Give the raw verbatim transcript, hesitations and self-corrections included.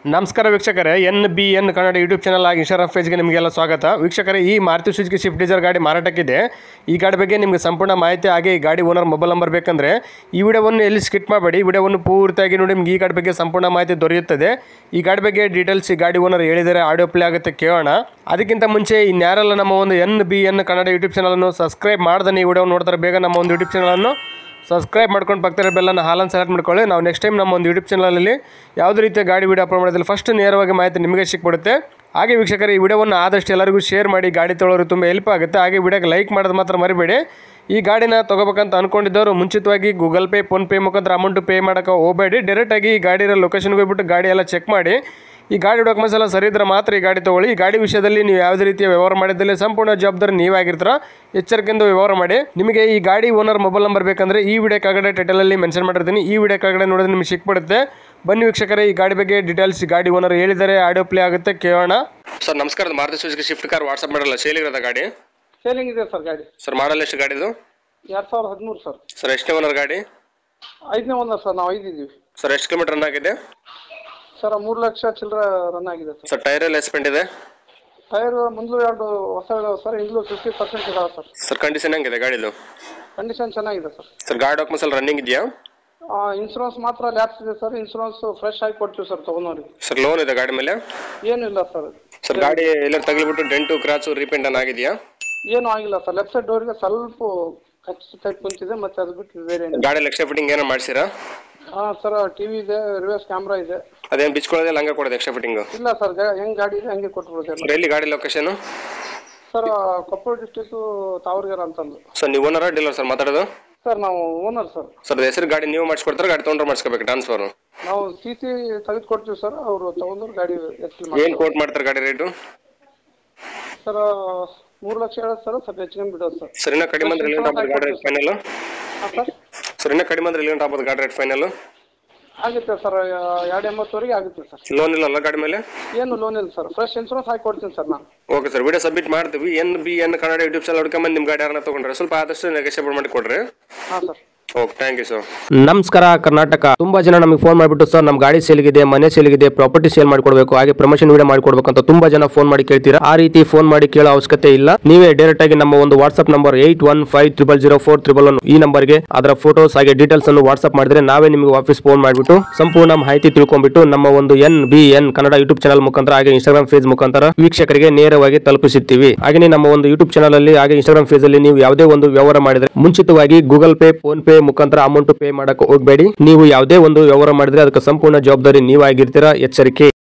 ನಮಸ್ಕಾರ ವೀಕ್ಷಕರೇ, N B N Kannada YouTube channel ಆಗಿ ಇನ್ಸ್ಟಾಗ್ರಾಮ್ ಪೇಜ್ಗೆ ನಿಮಗೆಲ್ಲ ಸ್ವಾಗತ. ವೀಕ್ಷಕರೇ, ಈ ಮಾರುತಿ ಸುಜುಕಿ ಸ್ವಿಫ್ಟ್ ಡಿಸೈರ್ ಗಾಡಿ ಮಾರಾಟಕ್ಕಿದೆ. ಈ ಗಾಡಿ ಬಗ್ಗೆ ನಿಮಗೆ ಸಂಪೂರ್ಣ ಮಾಹಿತಿ ಹಾಗೆ ಈ ಗಾಡಿ ಓನರ್ ಮೊಬೈಲ್ ನಂಬರ್ ಬೇಕಂದರೆ ಈ ವಿಡಿಯೋವನ್ನು ಎಲ್ಲಿ ಸ್ಕಿಪ್ ಮಾಡಬೇಡಿ, ವಿಡಿಯೋವನ್ನು ಪೂರ್ತಿಯಾಗಿ ನೋಡಿ. ನಿಮಗೆ ಈ ಗಾಡಿ ಬಗ್ಗೆ ಸಂಪೂರ್ಣ ಮಾಹಿತಿ ದೊರೆಯುತ್ತದೆ. ಈ ಗಾಡಿ ಬಗ್ಗೆ ಡೀಟೇಲ್ಸ್ ಈ ಗಾಡಿ ಓನರ್ ಹೇಳಿದರೆ ಆಡಿಯೋ ಪ್ಲೇ ಆಗುತ್ತೆ, ಕೇಳೋಣ. ಅದಕ್ಕಿಂತ ಮುಂಚೆ ಇನ್ಯಾರೆಲ್ಲ ನಮ್ಮ ಒಂದು N B N Kannada YouTube ಚಾನಲನ್ನು ಸಬ್ಸ್ಕ್ರೈಬ್ ಮಾಡ್ದೆ ಈ ವಿಡಿಯೋ ನೋಡ್ತಾರೆ, ಬೇಗ ನಮ್ಮ ಒಂದು ಯೂಟ್ಯೂಬ್ ಚಾನಲನ್ನು ಸಬ್ಸ್ಕ್ರೈಬ್ ಮಾಡ್ಕೊಂಡು ಪಕ್ಕದ ಬೆಲ್ಲನ್ನು ಹಾಲನ್ನು ಸೆಲೆಕ್ಟ್ ಮಾಡ್ಕೊಳ್ಳಿ. ನಾವು ನೆಕ್ಸ್ಟ್ ಟೈಮ್ ನಮ್ಮ ಒಂದು ಯೂಟ್ಯೂಬ್ ಚಾನಲಲ್ಲಿ ಯಾವುದೇ ರೀತಿಯ ಗಾಡಿ ವಿಡಿಯೋ ಅಪ್ಲೋಡ್ ಮಾಡೋದಿಲ್ಲ, ಫಸ್ಟ್ ನೇರವಾಗಿ ಮಾಹಿತಿ ನಿಮಗೆ ಸಿಕ್ಬಿಡುತ್ತೆ. ಹಾಗೆ ವೀಕ್ಷಕರು, ಈ ವಿಡಿಯೋವನ್ನು ಆದಷ್ಟು ಎಲ್ಲರಿಗೂ ಶೇರ್ ಮಾಡಿ, ಗಾಡಿ ತೊಗೊಳ್ಳೋರು ತುಂಬ ಹೆಲ್ಪ್ ಆಗುತ್ತೆ. ಹಾಗೆ ವಿಡಿಯೋಗೆ ಲೈಕ್ ಮಾಡೋದು ಮಾತ್ರ ಮರಿಬೇಡಿ. ಈ ಗಾಡಿನ ತೊಗೋಬೇಕಂತ ಅಂದ್ಕೊಂಡಿದ್ದವರು ಮುಂಚಿತವಾಗಿ ಗೂಗಲ್ ಪೇ, ಫೋನ್ಪೇ ಮುಖಾಂತರ ಅಮೌಂಟು ಪೇ ಮಾಡೋಕೆ ಹೋಗಬೇಡಿ. ಡೈರೆಕ್ಟಾಗಿ ಈ ಗಾಡಿಯ ಲೊಕೇಶನ್ಗೆ ಹೋಗ್ಬಿಟ್ಟು ಗಾಡಿ ಎಲ್ಲ ಚೆಕ್ ಮಾಡಿ. ಈ ಗಾಡಿ ಡಾಕ್ಯುಮೆಂಟ್ಸ್ ಎಲ್ಲ ಸರಿ ಇದ್ದರೆ ಮಾತ್ರ ಈ ಗಾಡಿ ತೊಗೊಳ್ಳಿ. ಈ ಗಾಡಿ ವಿಷಯದಲ್ಲಿ ನೀವು ಯಾವುದೇ ರೀತಿಯ ವ್ಯವಹಾರ ಮಾಡಿದ್ದಲ್ಲಿ ಸಂಪೂರ್ಣ ಜವಾಬ್ದಾರಿ ನೀವಾಗಿರ್ತೀರ, ಎಚ್ಚರಿಕೆಯಿಂದ ವ್ಯವಹಾರ ಮಾಡಿ. ನಿಮಗೆ ಈ ಗಾಡಿ ಓನರ್ ಮೊಬೈಲ್ ನಂಬರ್ ಬೇಕಂದರೆ ಈ ವಿಡಿಯೋ ಕೆಳಗಡೆ ಟೈಟಲಲ್ಲಿ ಮೆನ್ಷನ್ ಮಾಡಿರ್ತೀನಿ, ಈ ವಿಡಿಯೋ ಕೆಳಗಡೆ ನೋಡಿದ್ರೆ ನಿಮಗೆ ಸಿಕ್ಬಿಡುತ್ತೆ. ಬನ್ನಿ ವೀಕ್ಷಕರೇ, ಈ ಗಾಡಿ ಬಗ್ಗೆ ಡೀಟೇಲ್ಸ್ ಗಾಡಿ ಓನರ್ ಹೇಳಿದರೆ ಆಡಿಯೋ ಪ್ಲೇ ಆಗುತ್ತೆ, ಕೇಳೋಣ. ಸರ್ ನಮಸ್ಕಾರ, ಮಾರುತಿ ಸುಜುಕಿ ಸ್ವಿಫ್ಟ್ ಕಾರ್ ವಾಟ್ಸಪ್ ಮಾಡಲ್ಲ, ಸೇಲಿಗಿರೋದ ಗಾಡಿ? ಸೇಲಿಂಗ್ ಇದೆ ಸರ್ ಗಾಡಿ. ಸರ್ ಮಾಡಲ್ ಎಷ್ಟು ಗಾಡಿದು? ಎರಡು ಸಾವಿರದ ಹದಿಮೂರು ಸರ್. ಸರ್ ಎಷ್ಟನೇ ಓನರ್ ಗಾಡಿ? ಐದನೇ ಓನರ್ ಸರ್, ನಾವು ಐದು ಇದ್ದೀವಿ. ಸರ್ ಎಷ್ಟು ಕಿಲೋಮೀಟರ್ ರನ್ ಆಗಿದೆ? ಸರ್ ಮೂರು ಲಕ್ಷ ಚಿಲ್ಲರ ರನ್ ಆಗಿದೆ ಸರ್. ಸರ್ ಟೈರ್ ಎಲ್ಲ ಎಸ್ಪೆಂಟ್ ಇದೆ? ಟೈರ್ ಮುಂದಲು ಎರಡು ಹೊಸ ಇದಾವೆ ಸರ್, ಇಂಗ್ಲೂ ಫಿಫ್ಟಿ ಪರ್ಸೆಂಟ್ ಇದಾವೆ ಸರ್. ಸರ್ ಕಂಡೀಷನ್ ಹೆಂಗಿದೆ ಗಾಡಿದು? ಕಂಡೀಷನ್ ಚೆನ್ನಾಗಿದೆ ಸರ್. ಸರ್ ಗಾಡಿ ಡಾಕ್ಯುಮೆಂಟ್ಸ್ ಎಲ್ಲ ರನ್ನಿಂಗ್ ಇದೆಯಾ? ಇನ್ಶೂರೆನ್ಸ್ ಮಾತ್ರ ಲ್ಯಾಪ್ಸ್ ಇದೆ ಸರ್. ಇನ್ಶೂರೆನ್ಸ್ ಫ್ರೆಶ್ ಆಗಿ ಕೊಡ್ತೀವಿ ಸರ್ ತಗೊಂಡವ್ರಿಗೆ. ಸರ್ ಲೋನ್ ಇದೆ ಗಾಡಿ ಮೇಲೆ? ಏನಿಲ್ಲ ಸರ್. ಸರ್ ಗಾಡಿ ಎಲ್ಲ ತಗಲಿಬಿಟ್ಟು ಡೆಂಟು ಕ್ರಾಚು ರೀಪೇಂಟ್ ಅನ್ನ ಆಗಿದೆಯಾ? ಏನೂ ಆಗಿಲ್ಲ ಸರ್. ಲೆಫ್ಟ್ ಸೈಡ್ ಡೋರಿಗೆ ಸ್ವಲ್ಪ ಕಚ್ಚಿ ಟೈಪ್ ಕುಂತಿದೆ, ಮತ್ತೆ ಅದು ಬಿಟ್ಟು ಬೇರೆ ಏನಿಲ್ಲ. ಗಾಡಿ ಎಕ್ಸ್ಟ್ರಾ ಫಿಟ್ಟಿಂಗ್ ಏನೋ ಮಾಡಿಸಿರಾ? ಹಾಂ ಸರ್, ಟಿವಿ ಇದೆ, ರಿವರ್ಸ್ ಕ್ಯಾಮ್ರಾ ಇದೆ. ಅದೇನು ಬಿಚ್ಕೊಳ್ಳೋದಿಲ್ಲ, ಹಂಗೆ ಕೊಡೋದು ಎಕ್ಸ್ಟ್ರಾ ಫಿಟ್ಟಿಂಗ್? ಇಲ್ಲ ಸರ್, ಹೆಂಗೆ ಗಾಡಿ ಇದೆ ಹಂಗೆ ಕೊಟ್ಬಿಡ್ತೇವೆ. ಸರ್ ಎಲ್ಲಿ ಗಾಡಿ location? Sir Koppal district Tavaragere ಅಂತಂದು. ಸರ್ ನೀವು ಓನರ್ ಡೀಲರ್ ಸರ್ ಮಾತಾಡೋದು? ಸರ್ ನಾವು ಓನರ್ ಸರ್. ಸರ್ ಹೆಸರು ಗಾಡಿ ನೀವು ಮಾಡಿಸ್ಕೊಡ್ತಾರೆ, ಗಾಡಿ ತೊಗೊಂಡ್ರೆ ಮಾಡಿಸ್ಕೋಬೇಕು ಟ್ರಾನ್ಸ್ಫರ್? ನಾವು ಸಿ ಸಿ ತೆಗೆದು ಕೊಡ್ತೀವಿ ಸರ್, ಅವರು ತಗೊಂಡ್ರು ಗಾಡಿ. ಏನು ಕೋಟ್ ಮಾಡ್ತಾರೆ ಗಾಡಿ ರೇಟು? ಸರ್ ಮೂರು ಲಕ್ಷ ಹೇಳೋದು ಸರ್, ಸ್ವಲ್ಪ ಹೆಚ್ಚಿಗೆ ಬಿಡೋದು ಸರ್. ಸರ್ ಇನ್ನೂ ಕಡಿಮೆ ಅಂದ್ರೆ ಎಲ್ಲಿ ಆಗ್ಬೋದು ಗಾಡಿ ರೇಟ್ ಫೈನಲ್? ಹಾಂ ಸರ್. ಸರ್ ಇನ್ನೂ ಕಡಿಮೆ ಅಂದ್ರೆ ಎಲ್ಲಿ ಆಗ್ಬೋದು ಗಾಡಿ ರೇಟ್ ಫೈನಲ್? ಆಗುತ್ತೆ ಸರ್, ಎರಡು ಎಂಬತ್ತುವರೆಗೆ ಆಗುತ್ತೆ ಸರ್. ಲೋನ್ ಇಲ್ಲ ಅಲ್ಲ ಗಾಡಿ ಮೇಲೆ? ಏನು ಲೋನ್ ಇಲ್ಲ ಸರ್, ಫ್ರೆಶ್ ಇನ್ಶೂರೆನ್ಸ್ ಹಾಕಿ ಕೊಡ್ತೀನಿ ಸರ್ ನಾನು. ಓಕೆ ಸರ್, ವಿಡಿಯೋ ಸಬ್ಮಿಟ್ ಮಾಡ್ತೀವಿ. N B N Kannada YouTube channel ಹುಡ್ಕೊಂಬಂದು ನಿಮ್ಮ ಗಾಡಿ ಯಾರನ್ನ ತೊಗೊಂಡ್ರೆ ಸ್ವಲ್ಪ ಆದಷ್ಟು ನೆಗೋಷಿಯೇಟ್ ಮಾಡಿ ಕೊಡ್ರಿ. ಹಾಂ sir. Okay, thank you sir. ನಮಸ್ಕಾರ ಕರ್ನಾಟಕ. ತುಂಬಾ ಜನ ನಮಗೆ ಫೋನ್ ಮಾಡಿಬಿಟ್ಟು ಸರ್ ನಮ್ಮ ಗಾಡಿ ಸೇಲ್ಗಿದೆ, ಮನೆ ಸೇಲ್ಗಿದೆ, ಪ್ರಾಪರ್ಟಿ ಸೇಲ್ ಮಾಡ್ಕೊಡ್ಬೇಕು, ಹಾಗೆ ಪ್ರಮೋಷನ್ ವಿಡಿಯೋ ಮಾಡ್ಕೊಡ್ಬೇಕು ಅಂತ ತುಂಬಾ ಜನ ಫೋನ್ ಮಾಡಿ ಕೇಳ್ತೀರಾ. ಆ ರೀತಿ ಫೋನ್ ಮಾಡಿ ಕೇಳೋ ಅವಶ್ಯಕತೆ ಇಲ್ಲ. ನೀವೇ ಡೈರೆಕ್ಟ್ ಆಗಿ ನಮ್ಮ ಒಂದು WhatsApp number eight one five triple zero four triple one ಈ ನಂಬರ್ಗೆ ಅದರ ಫೋಟೋಸ್ ಹಾಗೆ ಡೀಟೇಲ್ಸ್ ಅನ್ನು ವಾಟ್ಸ್ಆಪ್ ಮಾಡಿದ್ರೆ ನಾವೇ ನಿಮಗೆ ವಾಪಸ್ ಫೋನ್ ಮಾಡಿಬಿಟ್ಟು ಸಂಪೂರ್ಣ ಮಾಹಿತಿ ತಿಳ್ಕೊಂಡ್ಬಿಟ್ಟು ನಮ್ಮ ಒಂದು N B N Kannada YouTube channel ಮುಖಾಂತರ ಹಾಗೆ ಇನ್ಸ್ಟಾಗ್ರಾಮ್ ಪೇಜ್ ಮುಖಾಂತರ ವೀಕ್ಷಕರಿಗೆ ನೇರವಾಗಿ ತಲುಪಿಸುತ್ತೀವಿ. ಹಾಗೆ ನಮ್ಮ ಒಂದು ಯೂಟ್ಯೂಬ್ ಚಾನಲ್ ಅಲ್ಲಿ ಹಾಗೆ ಇನ್ಸ್ಟಾಗ್ರಾಮ್ ಪೇಜ್ ಅಲ್ಲಿ ನೀವು ಯಾವುದೇ ಒಂದು ವ್ಯವಹಾರ ಮಾಡಿದ್ರೆ ಮುಂಚಿತವಾಗಿ ಗೂಗಲ್ ಪೇ, ಫೋನ್ ಪೇ ಮುಖಾಂತರ ಅಮೌಂಟ್ ಪೇ ಮಾಡಕ್ಕೆ ಹೋಗಬೇಡಿ. ನೀವು ಯಾವುದೇ ಒಂದು ವ್ಯವಹಾರ ಮಾಡಿದ್ರೆ ಅದಕ್ಕೆ ಸಂಪೂರ್ಣ ಜವಾಬ್ದಾರಿ ನೀವಾಗಿರ್ತೀರಾ, ಎಚ್ಚರಿಕೆ.